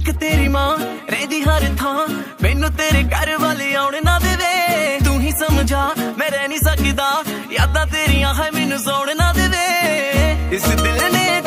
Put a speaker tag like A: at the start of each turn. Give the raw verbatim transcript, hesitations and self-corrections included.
A: एक तेरी मां रहती हर थां, मैनू तेरे घर वाले आउण ना देवे। तू ही समझा मैं रह नहीं सकदा, यादां तेरियां है मैनू सौण ना देवे। इस दिल ने